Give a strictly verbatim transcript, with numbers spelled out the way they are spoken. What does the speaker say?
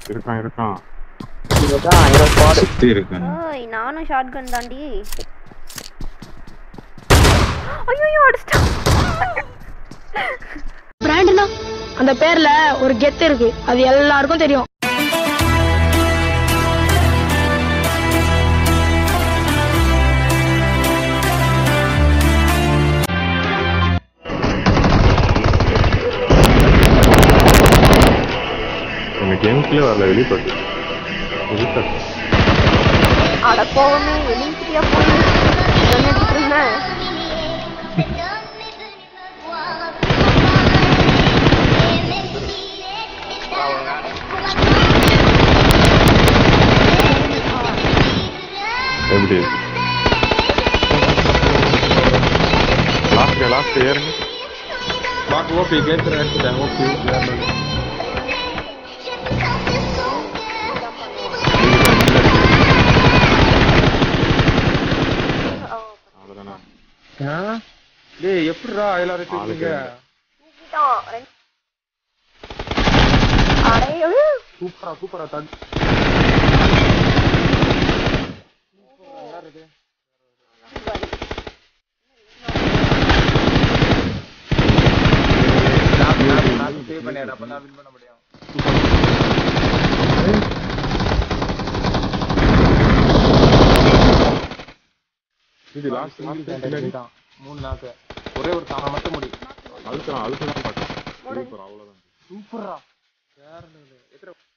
இருக்கான் இருக்கான் இதுதான் ஐரோ ஸ்குவாட் சுத்தி இருக்கான். ஓய் நானும் ஷாட்கன் தாண்டி. ஐயோ அடிச்சிட்டான். பிராண்ட்னா அந்த பேர்ல ஒரு கெத்து இருக்கு, அது எல்லாருக்கும் தெரியும். எனக்கு என்கிட்ட வரல வெளிப்பட்டு வெளிப்பட்டு அட போகமே வெளியிட்டியா போய் நினைச்சிட்டு இருந்தேன். எப்படி லாஸ்ட் லாஸ்ட் ஏறுங்க பாக்கு ஓபி கேட்ற எடுத்துட்டேன். ஓபி அவ்வளோதானா? டேய் எப்படிடா எல்லாரும் தூக்குறீங்க? சூப்பரா சூப்பரா தட் யாரு நான் நான் சேவ் பண்ணிடறேன், அப்பதான் வின் பண்ண முடியும். இது லாஸ்ட் லாஸ்ட் தான் மூணு நாக்கு ஒரே ஒரு தான மட்டும் முடி. அழுத்தலாம் அழுத்தலாம் மாட்டேன். அவ்வளோதான். சூப்பரா யாருன்னு எத்தனை